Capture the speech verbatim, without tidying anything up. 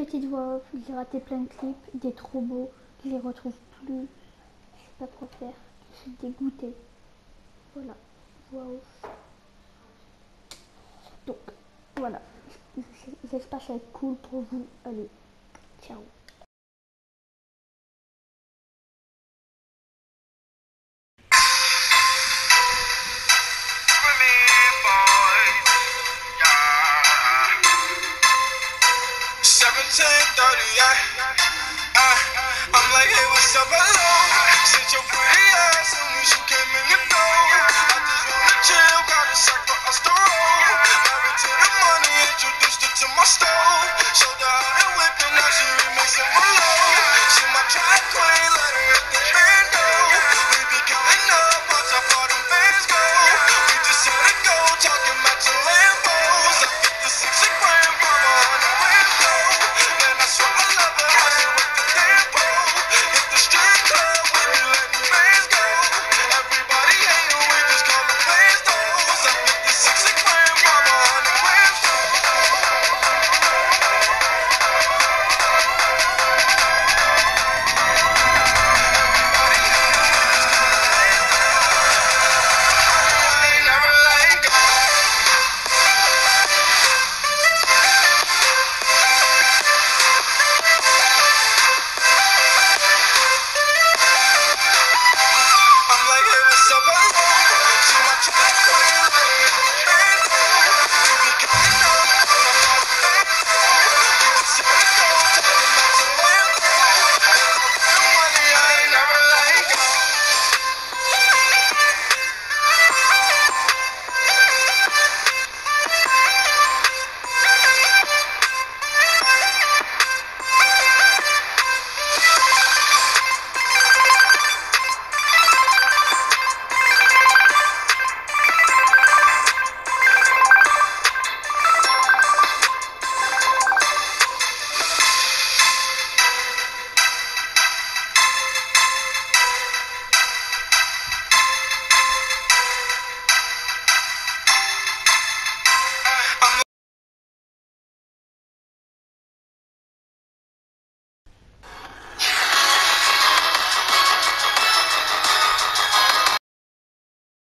petite voix off, j'ai raté plein de clips, il est trop beau, je les retrouve plus, je sais pas quoi faire, je suis dégoûtée. Voilà, voix off. Donc, voilà, j'espère que ça va être cool pour vous. Allez, ciao. seventeen thirty-eight, uh, I'm like, hey, what's up, hello? Since your pretty ass soon as you came in the door, I just wanna chill, got a sack for us to roll. Married to the money, introduced her to my stove.